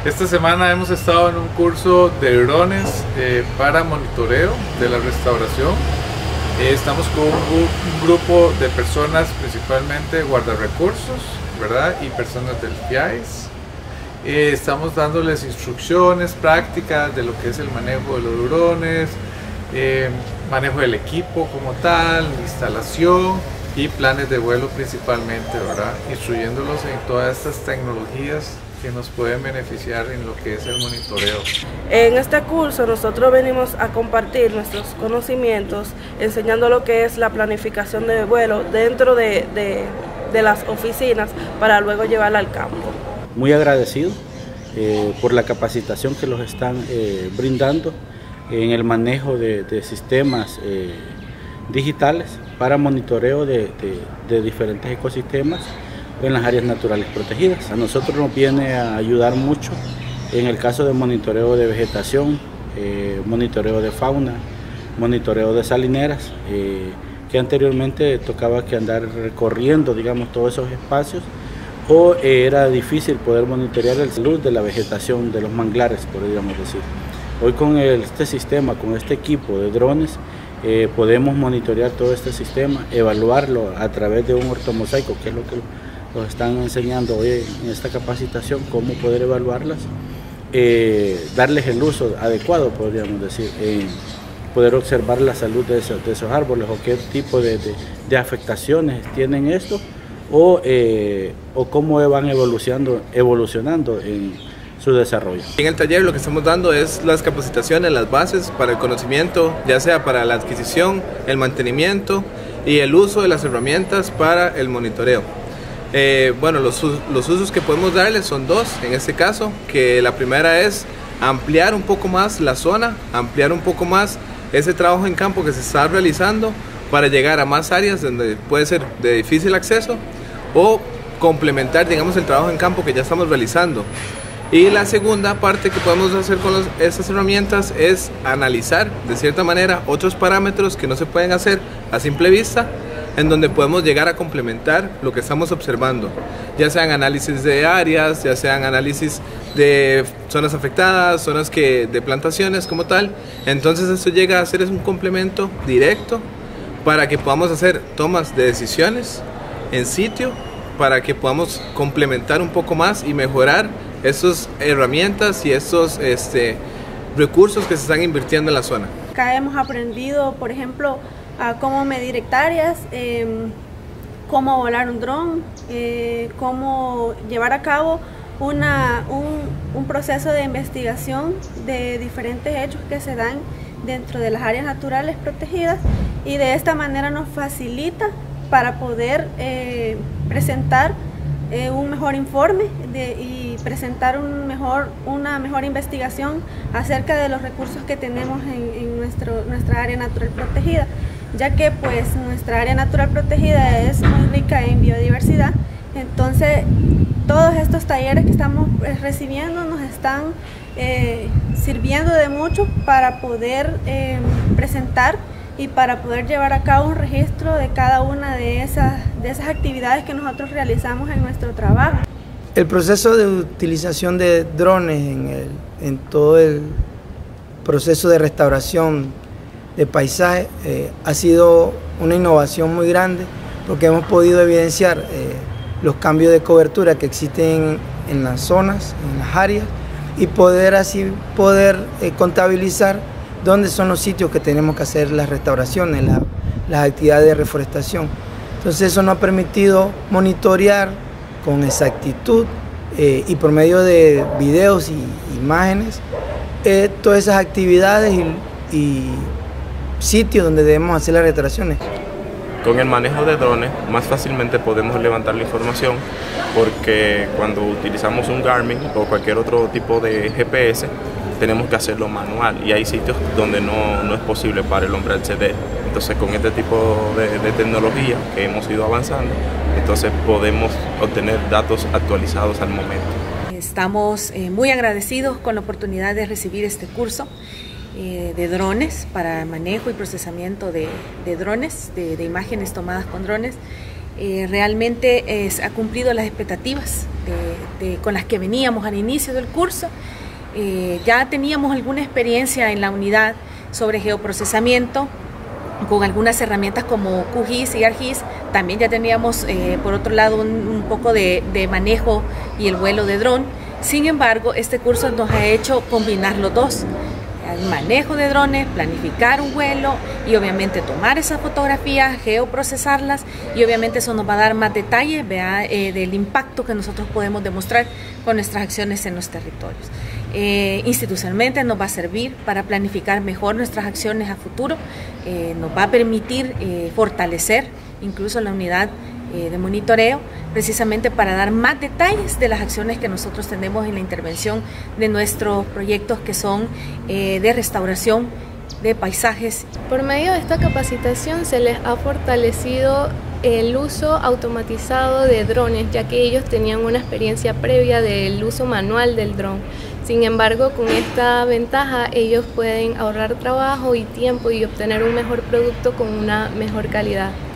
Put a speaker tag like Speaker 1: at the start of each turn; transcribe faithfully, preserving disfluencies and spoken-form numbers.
Speaker 1: Esta semana hemos estado en un curso de drones eh, para monitoreo de la restauración. Eh, estamos con un, un grupo de personas, principalmente guardarrecursos, ¿verdad? Y personas del F I A I S. Eh, estamos dándoles instrucciones prácticas de lo que es el manejo de los drones, eh, manejo del equipo como tal, instalación y planes de vuelo principalmente, ¿verdad? Instruyéndolos en todas estas tecnologías que nos pueden beneficiar en lo que es el monitoreo.
Speaker 2: En este curso nosotros venimos a compartir nuestros conocimientos, enseñando lo que es la planificación de vuelo dentro de, de, de las oficinas para luego llevarla al campo.
Speaker 3: Muy agradecido eh, por la capacitación que los están eh, brindando en el manejo de, de sistemas eh, digitales para monitoreo de, de, de diferentes ecosistemas en las áreas naturales protegidas. A nosotros nos viene a ayudar mucho en el caso de monitoreo de vegetación, eh, monitoreo de fauna, monitoreo de salineras, eh, que anteriormente tocaba que andar recorriendo, digamos, todos esos espacios, o eh, era difícil poder monitorear la salud de la vegetación de los manglares, podríamos decir. Hoy con el, este sistema, con este equipo de drones, eh, podemos monitorear todo este sistema, evaluarlo a través de un ortomosaico, que es lo que nos están enseñando hoy en esta capacitación, cómo poder evaluarlas, eh, darles el uso adecuado, podríamos decir, eh, poder observar la salud de esos, de esos árboles o qué tipo de, de, de afectaciones tienen esto, o, eh, o cómo van evolucionando, evolucionando en su desarrollo.
Speaker 4: En el taller lo que estamos dando es las capacitaciones, las bases para el conocimiento, ya sea para la adquisición, el mantenimiento y el uso de las herramientas para el monitoreo. Eh, bueno, los, los usos que podemos darles son dos, en este caso, que la primera es ampliar un poco más la zona, ampliar un poco más ese trabajo en campo que se está realizando para llegar a más áreas donde puede ser de difícil acceso o complementar, digamos, el trabajo en campo que ya estamos realizando. Y la segunda parte que podemos hacer con los, estas herramientas es analizar de cierta manera otros parámetros que no se pueden hacer a simple vista, en donde podemos llegar a complementar lo que estamos observando, ya sean análisis de áreas, ya sean análisis de zonas afectadas, zonas que, de plantaciones como tal. Entonces esto llega a ser un complemento directo para que podamos hacer tomas de decisiones en sitio, para que podamos complementar un poco más y mejorar estas herramientas y estos este, recursos que se están invirtiendo en la zona.
Speaker 5: Acá hemos aprendido, por ejemplo, a cómo medir hectáreas, eh, cómo volar un dron, eh, cómo llevar a cabo una, un, un proceso de investigación de diferentes hechos que se dan dentro de las áreas naturales protegidas, y de esta manera nos facilita para poder eh, presentar eh, un mejor informe de, y presentar un mejor, una mejor investigación acerca de los recursos que tenemos en, en nuestro, nuestra área natural protegida, ya que pues nuestra área natural protegida es muy rica en biodiversidad. Entonces todos estos talleres que estamos recibiendo nos están eh, sirviendo de mucho para poder eh, presentar y para poder llevar a cabo un registro de cada una de esas, de esas actividades que nosotros realizamos en nuestro trabajo.
Speaker 6: El proceso de utilización de drones en, el, en todo el proceso de restauración de paisaje eh, ha sido una innovación muy grande, porque hemos podido evidenciar eh, los cambios de cobertura que existen en, en las zonas, en las áreas, y poder así poder eh, contabilizar dónde son los sitios que tenemos que hacer las restauraciones, la, las actividades de reforestación. Entonces eso nos ha permitido monitorear con exactitud eh, y por medio de videos y imágenes eh, todas esas actividades y, y sitios donde debemos hacer las restauraciones.
Speaker 7: Con el manejo de drones más fácilmente podemos levantar la información, porque cuando utilizamos un Garmin o cualquier otro tipo de G P S tenemos que hacerlo manual, y hay sitios donde no, no es posible para el hombre acceder. Entonces con este tipo de, de tecnología que hemos ido avanzando, entonces podemos obtener datos actualizados al momento.
Speaker 8: Estamos eh, muy agradecidos con la oportunidad de recibir este curso eh, de drones para manejo y procesamiento de, de drones, de, de imágenes tomadas con drones. Eh, realmente es, ha cumplido las expectativas de, de, con las que veníamos al inicio del curso. Eh, ya teníamos alguna experiencia en la unidad sobre geoprocesamiento con algunas herramientas como Q GIS y ArcGIS. También ya teníamos eh, por otro lado un, un poco de, de manejo y el vuelo de dron. Sin embargo, este curso nos ha hecho combinar los dos: el manejo de drones, planificar un vuelo y obviamente tomar esas fotografías, geoprocesarlas, y obviamente eso nos va a dar más detalles, ¿verdad? Eh, del impacto que nosotros podemos demostrar con nuestras acciones en los territorios. Eh, institucionalmente nos va a servir para planificar mejor nuestras acciones a futuro, eh, nos va a permitir eh, fortalecer incluso la unidad eh, de monitoreo, precisamente para dar más detalles de las acciones que nosotros tenemos en la intervención de nuestros proyectos que son eh, de restauración de paisajes.
Speaker 9: Por medio de esta capacitación se les ha fortalecido el uso automatizado de drones, ya que ellos tenían una experiencia previa del uso manual del dron. Sin embargo, con esta ventaja ellos pueden ahorrar trabajo y tiempo y obtener un mejor producto con una mejor calidad.